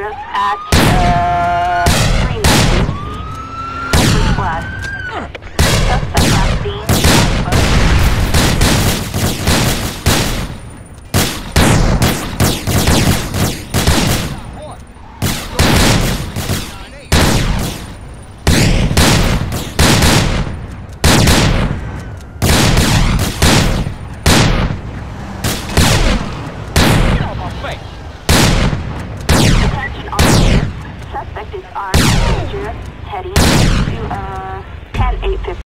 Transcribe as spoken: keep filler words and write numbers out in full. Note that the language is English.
Dangerous at uh, three ninety East Northwest. Suspect last seen. Attention officers. Suspect is armed and dangerous, heading to uh